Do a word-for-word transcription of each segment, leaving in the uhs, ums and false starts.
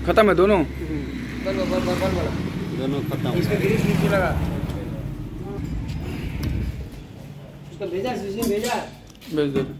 खत्म है दोनों। बन बन बन बन बन दोनों खत्म। इसमें ग्रीस नीचे लगा। उसको भेजा शीशी भेजा। भेज दो।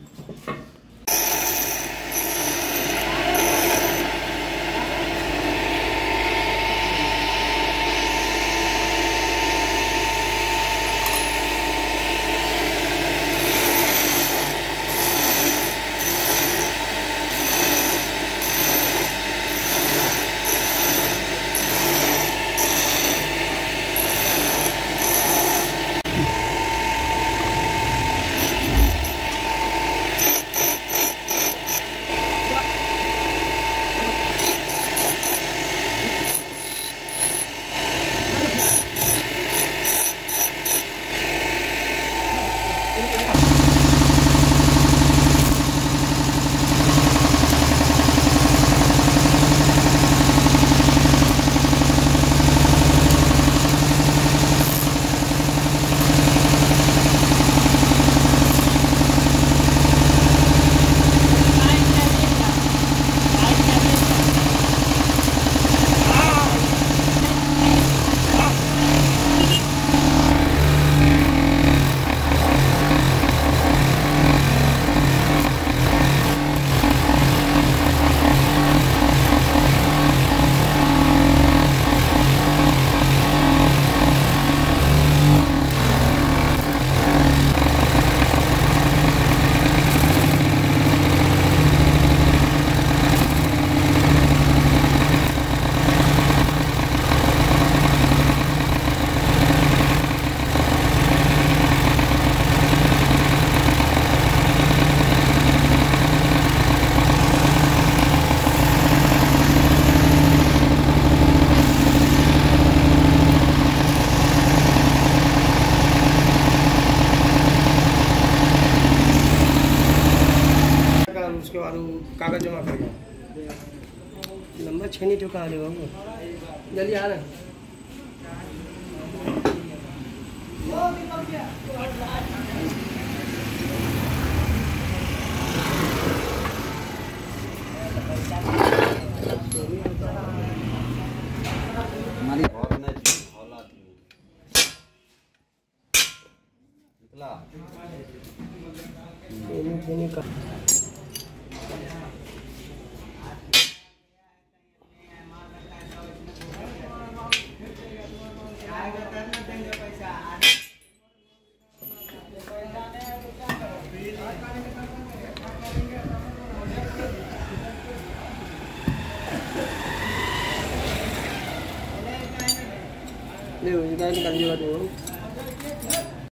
उसके बाद वो कागज जमा कर नंबर छः तो कहाँ देगा वो जल्दी आ रहा है। हमारी घर में हौला थी निकला का ले निकाल निकाल दिया तो